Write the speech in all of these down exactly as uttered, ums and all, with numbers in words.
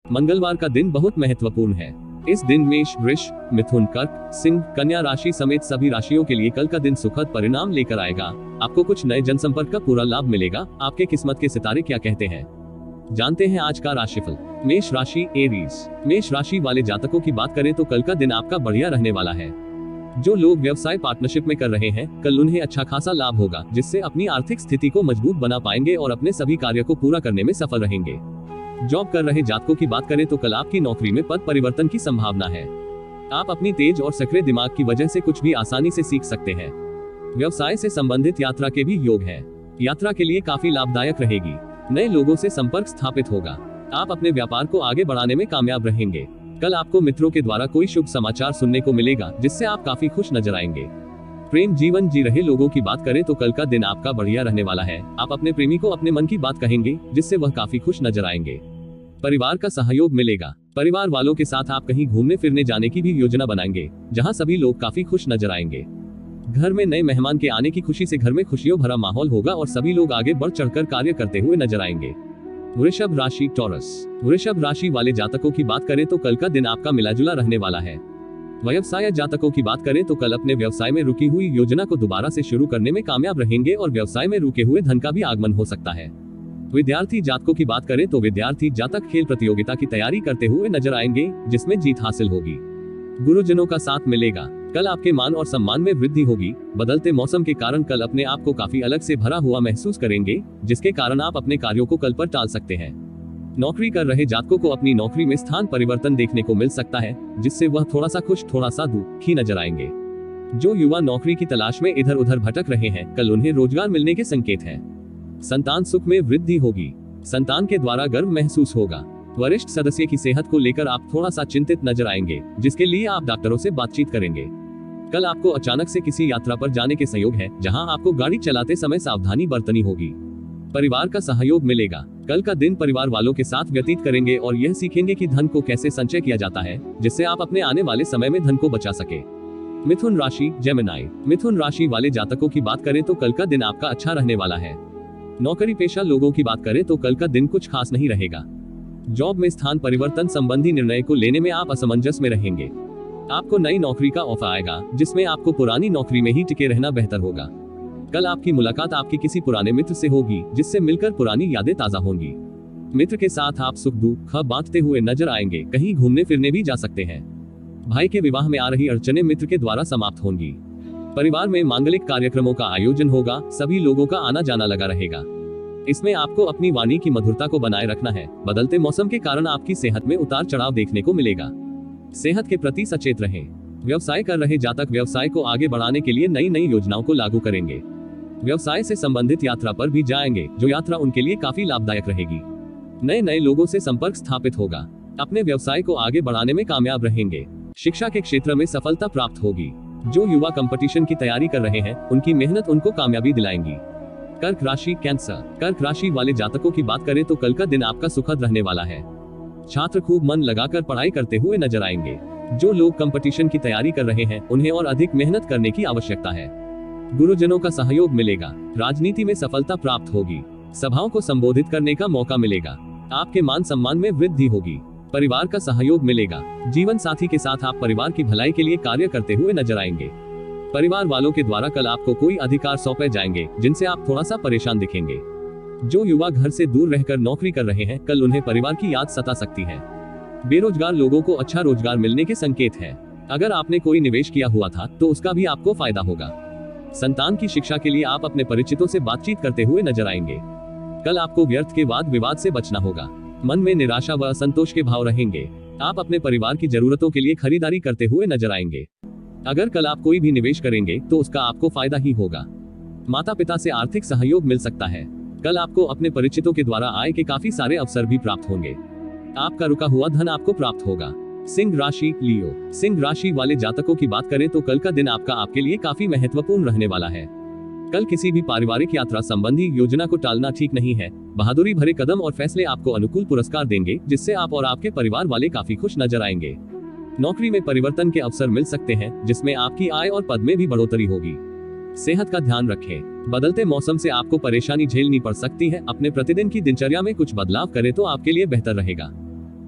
मंगलवार का दिन बहुत महत्वपूर्ण है। इस दिन मेष, वृष, मिथुन, कर्क, सिंह, कन्या राशि समेत सभी राशियों के लिए कल का दिन सुखद परिणाम लेकर आएगा। आपको कुछ नए जनसंपर्क का पूरा लाभ मिलेगा। आपके किस्मत के सितारे क्या कहते हैं, जानते हैं आज का राशिफल। मेष राशि, एरीज। मेष राशि वाले जातकों की बात करें तो कल का दिन आपका बढ़िया रहने वाला है। जो लोग व्यवसाय पार्टनरशिप में कर रहे हैं, कल उन्हें अच्छा खासा लाभ होगा, जिससे अपनी आर्थिक स्थिति को मजबूत बना पाएंगे और अपने सभी कार्यों को पूरा करने में सफल रहेंगे। जॉब कर रहे जातकों की बात करें तो कल आपकी नौकरी में पद परिवर्तन की संभावना है। आप अपनी तेज और सक्रिय दिमाग की वजह से कुछ भी आसानी से सीख सकते हैं। व्यवसाय से संबंधित यात्रा के भी योग है। यात्रा के लिए काफी लाभदायक रहेगी। नए लोगों से संपर्क स्थापित होगा। आप अपने व्यापार को आगे बढ़ाने में कामयाब रहेंगे। कल आपको मित्रों के द्वारा कोई शुभ समाचार सुनने को मिलेगा, जिससे आप काफी खुश नजर आएंगे। प्रेम जीवन जी रहे लोगों की बात करें तो कल का दिन आपका बढ़िया रहने वाला है। आप अपने प्रेमी को अपने मन की बात कहेंगे, जिससे वह काफी खुश नजर आएंगे। परिवार का सहयोग मिलेगा। परिवार वालों के साथ आप कहीं घूमने फिरने जाने की भी योजना बनाएंगे, जहां सभी लोग काफी खुश नजर आएंगे। घर में नए मेहमान के आने की खुशी से घर में खुशियों भरा माहौल होगा और सभी लोग आगे बढ़ चढ़कर कार्य करते हुए नजर आएंगे। वृषभ राशि, टॉरस। वृषभ राशि वाले जातकों की बात करें तो कल का दिन आपका मिलाजुला रहने वाला है। व्यवसाय जातकों की बात करें तो कल अपने व्यवसाय में रुकी हुई योजना को दोबारा से शुरू करने में कामयाब रहेंगे और व्यवसाय में रुके हुए धन का भी आगमन हो सकता है। विद्यार्थी जातकों की बात करें तो विद्यार्थी जातक खेल प्रतियोगिता की तैयारी करते हुए नजर आएंगे, जिसमें जीत हासिल होगी। गुरुजनों का साथ मिलेगा। कल आपके मान और सम्मान में वृद्धि होगी। बदलते मौसम के कारण कल अपने आप को काफी अलग से भरा हुआ महसूस करेंगे, जिसके कारण आप अपने कार्यों को कल पर टाल सकते हैं। नौकरी कर रहे जातकों को अपनी नौकरी में स्थान परिवर्तन देखने को मिल सकता है, जिससे वह थोड़ा सा खुश थोड़ा सा दुखी नजर आएंगे। जो युवा नौकरी की तलाश में इधर उधर भटक रहे हैं, कल उन्हें रोजगार मिलने के संकेत हैं। संतान सुख में वृद्धि होगी। संतान के द्वारा गर्व महसूस होगा। वरिष्ठ सदस्य की सेहत को लेकर आप थोड़ा सा चिंतित नजर आएंगे, जिसके लिए आप डॉक्टरों से बातचीत करेंगे। कल आपको अचानक से किसी यात्रा पर जाने के सहयोग है, जहां आपको गाड़ी चलाते समय सावधानी बरतनी होगी। परिवार का सहयोग मिलेगा। कल का दिन परिवार वालों के साथ व्यतीत करेंगे और यह सीखेंगे कि धन को कैसे संचय किया जाता है, जिससे आप अपने आने वाले समय में धन को बचा सके। मिथुन राशि, जेमिनी। मिथुन राशि वाले जातकों की बात करें तो कल का दिन आपका अच्छा रहने वाला है। नौकरी पेशा लोगों की बात करें तो कल का दिन कुछ खास नहीं रहेगा। जॉब में स्थान परिवर्तन संबंधी निर्णय को लेने में आप असमंजस में रहेंगे। आपको नई नौकरी का ऑफर आएगा, जिसमें आपको पुरानी नौकरी में ही टिके रहना बेहतर होगा। कल आपकी मुलाकात आपके किसी पुराने मित्र से होगी, जिससे मिलकर पुरानी यादें ताजा होंगी। मित्र के साथ आप सुख दुख बांटते हुए नजर आएंगे। कहीं घूमने फिरने भी जा सकते हैं। भाई के विवाह में आ रही अड़चनें मित्र के द्वारा समाप्त होंगी। परिवार में मांगलिक कार्यक्रमों का आयोजन होगा। सभी लोगों का आना जाना लगा रहेगा। इसमें आपको अपनी वाणी की मधुरता को बनाए रखना है। बदलते मौसम के कारण आपकी सेहत में उतार चढ़ाव देखने को मिलेगा। सेहत के प्रति सचेत रहें। व्यवसाय कर रहे जातक व्यवसाय को आगे बढ़ाने के लिए नई नई योजनाओं को लागू करेंगे। व्यवसाय से संबंधित यात्रा पर भी जाएंगे, जो यात्रा उनके लिए काफी लाभदायक रहेगी। नए नए लोगों से संपर्क स्थापित होगा। अपने व्यवसाय को आगे बढ़ाने में कामयाब रहेंगे। शिक्षा के क्षेत्र में सफलता प्राप्त होगी। जो युवा कंपटीशन की तैयारी कर रहे हैं, उनकी मेहनत उनको कामयाबी दिलाएंगी। कर्क राशि, कैंसर। कर्क राशि वाले जातकों की बात करें तो कल का दिन आपका सुखद रहने वाला है। छात्र खूब मन लगाकर पढ़ाई करते हुए नजर आएंगे। जो लोग कंपटीशन की तैयारी कर रहे हैं, उन्हें और अधिक मेहनत करने की आवश्यकता है। गुरुजनों का सहयोग मिलेगा। राजनीति में सफलता प्राप्त होगी। सभाओं को संबोधित करने का मौका मिलेगा। आपके मान सम्मान में वृद्धि होगी। परिवार का सहयोग मिलेगा। जीवन साथी के साथ आप परिवार की भलाई के लिए कार्य करते हुए नजर आएंगे। परिवार वालों के द्वारा कल आपको कोई अधिकार सौंपे जाएंगे, जिनसे आप थोड़ा सा परेशान दिखेंगे। जो युवा घर से दूर रहकर नौकरी कर रहे हैं, कल उन्हें परिवार की याद सता सकती है। बेरोजगार लोगों को अच्छा रोजगार मिलने के संकेत है। अगर आपने कोई निवेश किया हुआ था, तो उसका भी आपको फायदा होगा। संतान की शिक्षा के लिए आप अपने परिचितों से बातचीत करते हुए नजर आएंगे। कल आपको व्यर्थ के वाद विवाद से बचना होगा। मन में निराशा व असंतोष के भाव रहेंगे। आप अपने परिवार की जरूरतों के लिए खरीदारी करते हुए नजर आएंगे। अगर कल आप कोई भी निवेश करेंगे, तो उसका आपको फायदा ही होगा। माता पिता से आर्थिक सहयोग मिल सकता है। कल आपको अपने परिचितों के द्वारा आय के काफी सारे अवसर भी प्राप्त होंगे। आपका रुका हुआ धन आपको प्राप्त होगा। सिंह राशि, लियो। सिंह राशि वाले जातकों की बात करें तो कल का दिन आपका आपके लिए काफी महत्वपूर्ण रहने वाला है। कल किसी भी पारिवारिक यात्रा संबंधी योजना को टालना ठीक नहीं है। बहादुरी भरे कदम और फैसले आपको अनुकूल पुरस्कार देंगे, जिससे आप और आपके परिवार वाले काफी खुश नजर आएंगे। नौकरी में परिवर्तन के अवसर मिल सकते हैं, जिसमें आपकी आय और पद में भी बढ़ोतरी होगी। सेहत का ध्यान रखें। बदलते मौसम से आपको परेशानी झेलनी पड़ सकती है। अपने प्रतिदिन की दिनचर्या में कुछ बदलाव करें तो आपके लिए बेहतर रहेगा।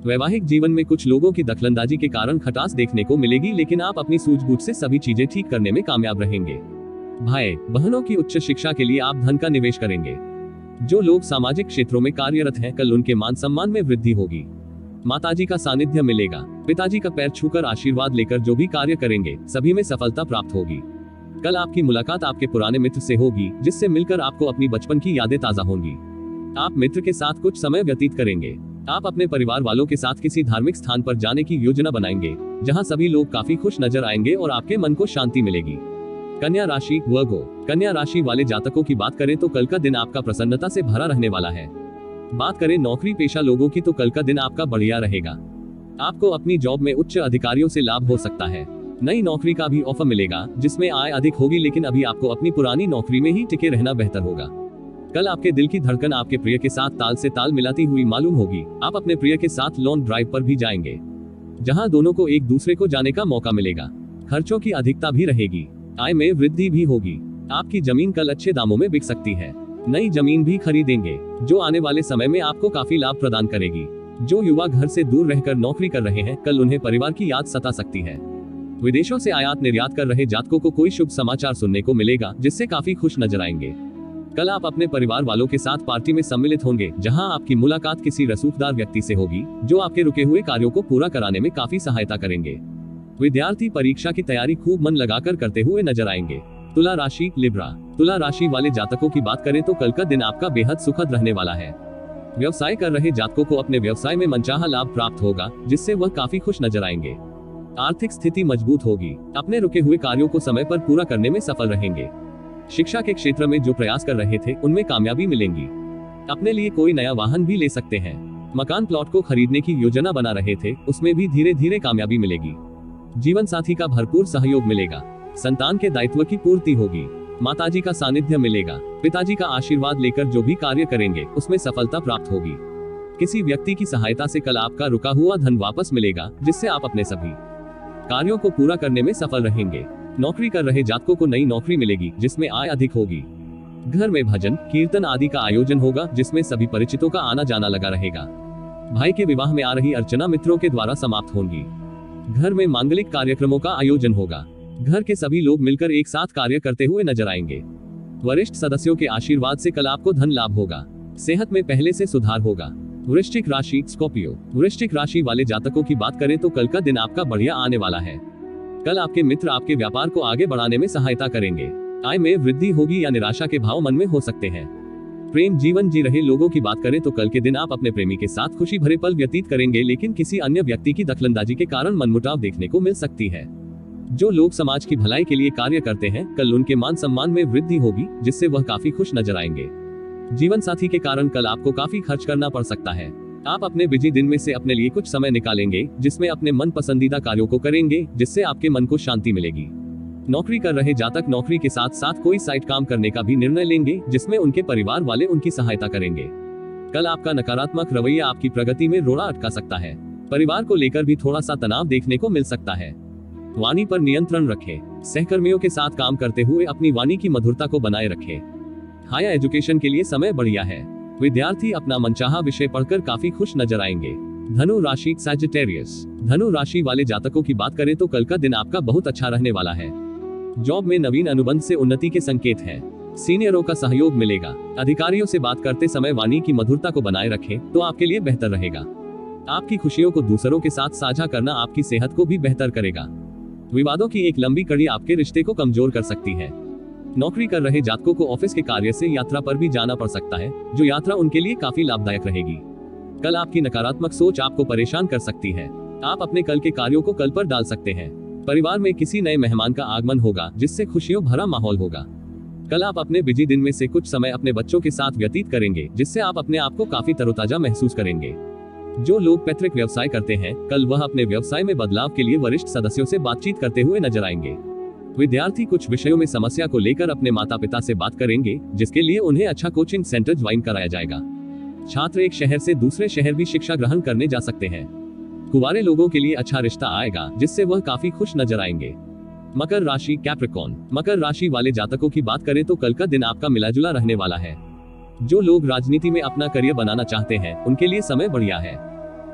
वैवाहिक जीवन में कुछ लोगों की दखलंदाजी के कारण खटास देखने को मिलेगी, लेकिन आप अपनी सूझबूझ से सभी चीजें ठीक करने में कामयाब रहेंगे। भाई बहनों की उच्च शिक्षा के लिए आप धन का निवेश करेंगे। जो लोग सामाजिक क्षेत्रों में कार्यरत हैं, कल उनके मान सम्मान में वृद्धि होगी। माताजी का सानिध्य मिलेगा। पिताजी का पैर छूकर आशीर्वाद लेकर जो भी कार्य करेंगे सभी में सफलता प्राप्त होगी। कल आपकी मुलाकात आपके पुराने मित्र से होगी, जिससे मिलकर आपको अपनी बचपन की यादें ताजा होंगी। आप मित्र के साथ कुछ समय व्यतीत करेंगे। आप अपने परिवार वालों के साथ किसी धार्मिक स्थान पर जाने की योजना बनाएंगे, जहां सभी लोग काफी खुश नजर आएंगे और आपके मन को शांति मिलेगी। कन्या राशि वर्गो। कन्या राशि वाले जातकों की बात करें तो कल का दिन आपका प्रसन्नता से भरा रहने वाला है। बात करें नौकरी पेशा लोगों की तो कल का दिन आपका बढ़िया रहेगा। आपको अपनी जॉब में उच्च अधिकारियों से लाभ हो सकता है। नई नौकरी का भी ऑफर मिलेगा, जिसमें आय अधिक होगी, लेकिन अभी आपको अपनी पुरानी नौकरी में ही टिके रहना बेहतर होगा। कल आपके दिल की धड़कन आपके प्रिय के साथ ताल से ताल मिलाती हुई मालूम होगी। आप अपने प्रिय के साथ लॉन्ग ड्राइव पर भी जाएंगे, जहां दोनों को एक दूसरे को जाने का मौका मिलेगा। खर्चों की अधिकता भी रहेगी। आय में वृद्धि भी होगी। आपकी जमीन कल अच्छे दामों में बिक सकती है। नई जमीन भी खरीदेंगे, जो आने वाले समय में आपको काफी लाभ प्रदान करेगी। जो युवा घर से दूर रहकर नौकरी कर रहे हैं, कल उन्हें परिवार की याद सता सकती है। विदेशों से आयात निर्यात कर रहे जातकों को कोई शुभ समाचार सुनने को मिलेगा, जिससे काफी खुश नजर आएंगे। कल आप अपने परिवार वालों के साथ पार्टी में सम्मिलित होंगे, जहां आपकी मुलाकात किसी रसूखदार व्यक्ति से होगी, जो आपके रुके हुए कार्यों को पूरा कराने में काफी सहायता करेंगे। विद्यार्थी परीक्षा की तैयारी खूब मन लगाकर करते हुए नजर आएंगे। तुला राशि लिब्रा। तुला राशि वाले जातकों की बात करें तो कल का दिन आपका बेहद सुखद रहने वाला है। व्यवसाय कर रहे जातकों को अपने व्यवसाय में मनचाहा लाभ प्राप्त होगा, जिससे वह काफी खुश नजर आएंगे। आर्थिक स्थिति मजबूत होगी। अपने रुके हुए कार्यों को समय पर पूरा करने में सफल रहेंगे। शिक्षा के क्षेत्र में जो प्रयास कर रहे थे, उनमें कामयाबी मिलेंगी। अपने लिए कोई नया वाहन भी ले सकते हैं। मकान प्लॉट को खरीदने की योजना बना रहे थे, उसमें भी धीरे धीरे कामयाबी मिलेगी। जीवन साथी का भरपूर सहयोग मिलेगा। संतान के दायित्व की पूर्ति होगी। माताजी का सानिध्य मिलेगा। पिताजी का आशीर्वाद लेकर जो भी कार्य करेंगे, उसमें सफलता प्राप्त होगी। किसी व्यक्ति की सहायता से कल आपका रुका हुआ धन वापस मिलेगा, जिससे आप अपने सभी कार्यों को पूरा करने में सफल रहेंगे। नौकरी कर रहे जातकों को नई नौकरी मिलेगी, जिसमें आय अधिक होगी। घर में भजन कीर्तन आदि का आयोजन होगा, जिसमें सभी परिचितों का आना जाना लगा रहेगा। भाई के विवाह में आ रही अर्चना मित्रों के द्वारा समाप्त होंगी। घर में मांगलिक कार्यक्रमों का आयोजन होगा। घर के सभी लोग मिलकर एक साथ कार्य करते हुए नजर आएंगे। वरिष्ठ सदस्यों के आशीर्वाद से कल आपको धन लाभ होगा। सेहत में पहले से सुधार होगा। वृश्चिक राशि स्कॉर्पियो। वृश्चिक राशि वाले जातकों की बात करें तो कल का दिन आपका बढ़िया आने वाला है। कल आपके मित्र आपके व्यापार को आगे बढ़ाने में सहायता करेंगे। आय में वृद्धि होगी या निराशा के भाव मन में हो सकते हैं। प्रेम जीवन जी रहे लोगों की बात करें तो कल के दिन आप अपने प्रेमी के साथ खुशी भरे पल व्यतीत करेंगे, लेकिन किसी अन्य व्यक्ति की दखलंदाजी के कारण मनमुटाव देखने को मिल सकती है। जो लोग समाज की भलाई के लिए कार्य करते हैं, कल उनके मान सम्मान में वृद्धि होगी, जिससे वह काफी खुश नजर आएंगे। जीवन साथी के कारण कल आपको काफी खर्च करना पड़ सकता है। आप अपने बिजी दिन में से अपने लिए कुछ समय निकालेंगे, जिसमें अपने मन पसंदीदा कार्यों को करेंगे, जिससे आपके मन को शांति मिलेगी। नौकरी कर रहे जातक नौकरी के साथ साथ कोई साइड काम करने का भी निर्णय लेंगे, जिसमें उनके परिवार वाले उनकी सहायता करेंगे। कल आपका नकारात्मक रवैया आपकी प्रगति में रोड़ा अटका सकता है। परिवार को लेकर भी थोड़ा सा तनाव देखने को मिल सकता है। वाणी पर नियंत्रण रखें। सहकर्मियों के साथ काम करते हुए अपनी वाणी की मधुरता को बनाए रखें। हायर एजुकेशन के लिए समय बढ़िया है। विद्यार्थी अपना मनचाहा विषय पढ़कर काफी खुश नजर आएंगे। धनु राशि सैजिटेरियस। धनु राशि वाले जातकों की बात करें तो कल का दिन आपका बहुत अच्छा रहने वाला है। जॉब में नवीन अनुबंध से उन्नति के संकेत हैं। सीनियरों का सहयोग मिलेगा। अधिकारियों से बात करते समय वाणी की मधुरता को बनाए रखें तो आपके लिए बेहतर रहेगा। आपकी खुशियों को दूसरों के साथ साझा करना आपकी सेहत को भी बेहतर करेगा। विवादों की एक लंबी कड़ी आपके रिश्ते को कमजोर कर सकती है। नौकरी कर रहे जातकों को ऑफिस के कार्य से यात्रा पर भी जाना पड़ सकता है, जो यात्रा उनके लिए काफी लाभदायक रहेगी। कल आपकी नकारात्मक सोच आपको परेशान कर सकती है। आप अपने कल के कार्यों को कल पर डाल सकते हैं। परिवार में किसी नए मेहमान का आगमन होगा, जिससे खुशियों भरा माहौल होगा। कल आप अपने बिजी दिन में से कुछ समय अपने बच्चों के साथ व्यतीत करेंगे, जिससे आप अपने आप को काफी तरोताजा महसूस करेंगे। जो लोग पैतृक व्यवसाय करते हैं, कल वह अपने व्यवसाय में बदलाव के लिए वरिष्ठ सदस्यों से बातचीत करते हुए नजर आएंगे। विद्यार्थी कुछ विषयों में समस्या को लेकर अपने माता पिता से बात करेंगे, जिसके लिए उन्हें अच्छा कोचिंग सेंटर ज्वाइन कराया जाएगा। छात्र एक शहर से दूसरे शहर भी शिक्षा ग्रहण करने जा सकते हैं। कुंवारे लोगों के लिए अच्छा रिश्ता आएगा, जिससे वह काफी खुश नजर आएंगे। मकर राशि कैप्रिकॉर्न। मकर राशि वाले जातकों की बात करें तो कल का दिन आपका मिलाजुला रहने वाला है। जो लोग राजनीति में अपना करियर बनाना चाहते हैं, उनके लिए समय बढ़िया है।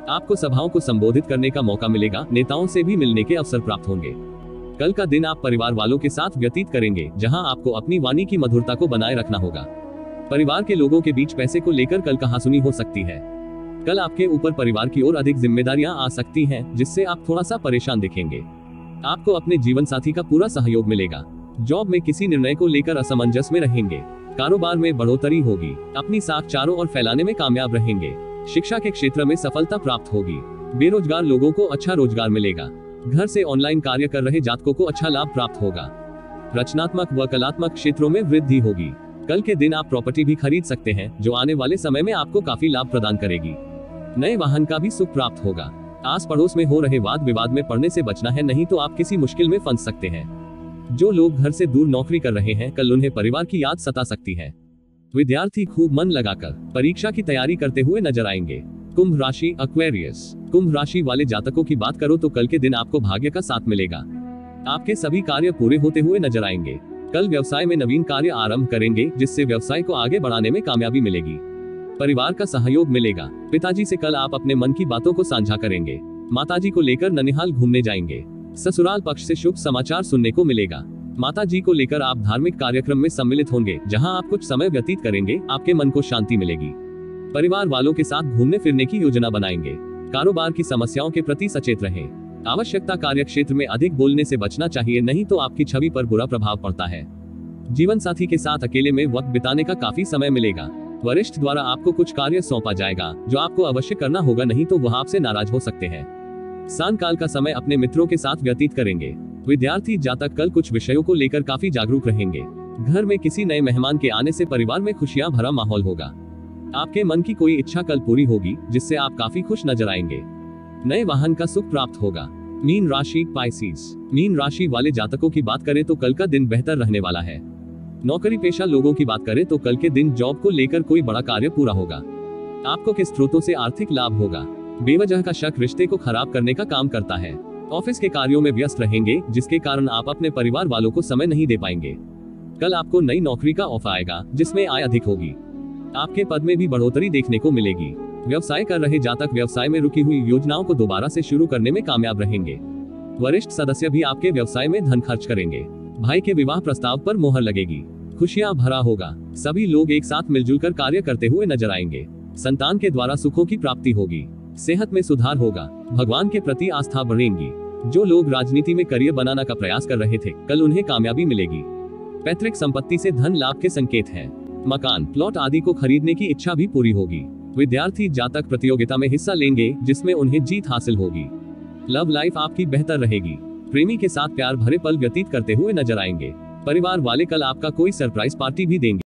आपको सभाओं को संबोधित करने का मौका मिलेगा, नेताओं से भी मिलने के अवसर प्राप्त होंगे। कल का दिन आप परिवार वालों के साथ व्यतीत करेंगे, जहां आपको अपनी वाणी की मधुरता को बनाए रखना होगा। परिवार के लोगों के बीच पैसे को लेकर कल कहासुनी हो सकती है। कल आपके ऊपर परिवार की ओर अधिक जिम्मेदारियां आ सकती हैं, जिससे आप थोड़ा सा परेशान दिखेंगे। आपको अपने जीवन साथी का पूरा सहयोग मिलेगा। जॉब में किसी निर्णय को लेकर असमंजस में रहेंगे। कारोबार में बढ़ोतरी होगी। अपनी साख चारों ओर फैलाने में कामयाब रहेंगे। शिक्षा के क्षेत्र में सफलता प्राप्त होगी। बेरोजगार लोगों को अच्छा रोजगार मिलेगा। घर से ऑनलाइन कार्य कर रहे जातकों को अच्छा लाभ प्राप्त होगा। रचनात्मक व कलात्मक क्षेत्रों में वृद्धि होगी। कल के दिन आप प्रॉपर्टी भी खरीद सकते हैं, जो आने वाले समय में आपको काफी लाभ प्रदान करेगी। नए वाहन का भी सुख प्राप्त होगा। आस पड़ोस में हो रहे वाद विवाद में पड़ने से बचना है, नहीं तो आप किसी मुश्किल में फंस सकते हैं। जो लोग घर से दूर नौकरी कर रहे हैं, कल उन्हें परिवार की याद सता सकती है। विद्यार्थी खूब मन लगाकर परीक्षा की तैयारी करते हुए नजर आएंगे। कुंभ राशि एक्वेरियस। कुंभ राशि वाले जातकों की बात करो तो कल के दिन आपको भाग्य का साथ मिलेगा। आपके सभी कार्य पूरे होते हुए नजर आएंगे। कल व्यवसाय में नवीन कार्य आरंभ करेंगे, जिससे व्यवसाय को आगे बढ़ाने में कामयाबी मिलेगी। परिवार का सहयोग मिलेगा। पिताजी से कल आप अपने मन की बातों को साझा करेंगे। माताजी को लेकर ननिहाल घूमने जाएंगे। ससुराल पक्ष से शुभ समाचार सुनने को मिलेगा। माताजी को लेकर आप धार्मिक कार्यक्रम में सम्मिलित होंगे, जहां आप कुछ समय व्यतीत करेंगे। आपके मन को शांति मिलेगी। परिवार वालों के साथ घूमने फिरने की योजना बनाएंगे। कारोबार की समस्याओं के प्रति सचेत रहें। आवश्यकता कार्य क्षेत्र में अधिक बोलने से बचना चाहिए, नहीं तो आपकी छवि पर बुरा प्रभाव पड़ता है। जीवन साथी के साथ अकेले में वक्त बिताने का काफी समय मिलेगा। वरिष्ठ द्वारा आपको कुछ कार्य सौंपा जाएगा, जो आपको अवश्य करना होगा, नहीं तो वह आपसे नाराज हो सकते हैं। सांयकाल का समय अपने मित्रों के साथ व्यतीत करेंगे। विद्यार्थी जातक कल कुछ विषयों को लेकर काफी जागरूक रहेंगे। घर में किसी नए मेहमान के आने से परिवार में खुशियां भरा माहौल होगा। आपके मन की कोई इच्छा कल पूरी होगी, जिससे आप काफी खुश नजर आएंगे। नए वाहन का सुख प्राप्त होगा। मीन राशि पाइसेस। मीन राशि वाले जातकों की बात करें तो कल का दिन बेहतर रहने वाला है। नौकरी पेशा लोगों की बात करें तो कल के दिन जॉब को लेकर कोई बड़ा कार्य पूरा होगा। आपको किस स्रोतों से आर्थिक लाभ होगा। बेवजह का शक रिश्ते को खराब करने का काम करता है। ऑफिस के कार्यों में व्यस्त रहेंगे, जिसके कारण आप अपने परिवार वालों को समय नहीं दे पाएंगे। कल आपको नई नौकरी का ऑफर आएगा, जिसमें आय अधिक होगी। आपके पद में भी बढ़ोतरी देखने को मिलेगी। व्यवसाय कर रहे जातक व्यवसाय में रुकी हुई योजनाओं को दोबारा से शुरू करने में कामयाब रहेंगे। वरिष्ठ सदस्य भी आपके व्यवसाय में धन खर्च करेंगे। भाई के विवाह प्रस्ताव पर मोहर लगेगी। खुशियां भरा होगा। सभी लोग एक साथ मिलजुल कर कार्य करते हुए नजर आएंगे। संतान के द्वारा सुखों की प्राप्ति होगी। सेहत में सुधार होगा। भगवान के प्रति आस्था बढ़ेगी। जो लोग राजनीति में करियर बनाने का प्रयास कर रहे थे, कल उन्हें कामयाबी मिलेगी। पैतृक संपत्ति से धन लाभ के संकेत हैं। मकान, प्लॉट आदि को खरीदने की इच्छा भी पूरी होगी। विद्यार्थी जातक प्रतियोगिता में हिस्सा लेंगे, जिसमें उन्हें जीत हासिल होगी। लव लाइफ आपकी बेहतर रहेगी। प्रेमी के साथ प्यार भरे पल व्यतीत करते हुए नजर आएंगे। परिवार वाले कल आपका कोई सरप्राइज पार्टी भी देंगे।